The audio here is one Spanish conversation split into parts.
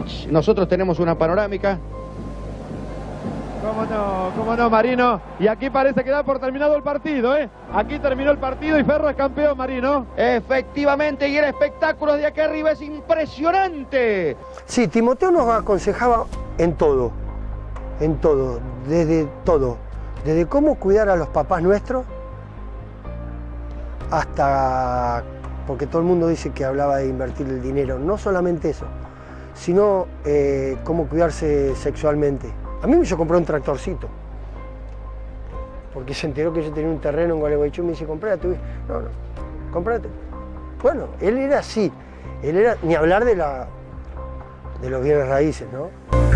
Nosotros tenemos una panorámica. Cómo no, Marino. Y aquí parece que da por terminado el partido, ¿eh? Aquí terminó el partido y Ferro es campeón, Marino. Efectivamente, y el espectáculo de aquí arriba es impresionante. Sí, Timoteo nos aconsejaba en todo, desde todo. Desde cómo cuidar a los papás nuestros hasta, porque todo el mundo dice que hablaba de invertir el dinero, no solamente eso, sino cómo cuidarse sexualmente. A mí me compró un tractorcito, porque se enteró que yo tenía un terreno en Gualeguaychú y me dice, comprate. No, comprate. Bueno, él era así, él era, ni hablar de los bienes raíces, ¿no?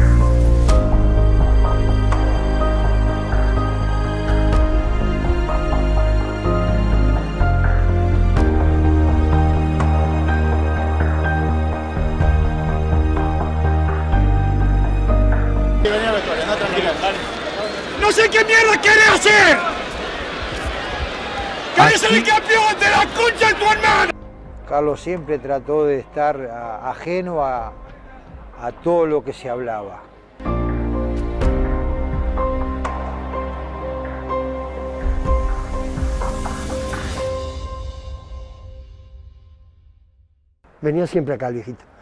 ¡No sé qué mierda querés hacer! ¡Querés ser el campeón de la concha de tu hermano! Carlos siempre trató de estar ajeno a todo lo que se hablaba. Venía siempre acá el viejito.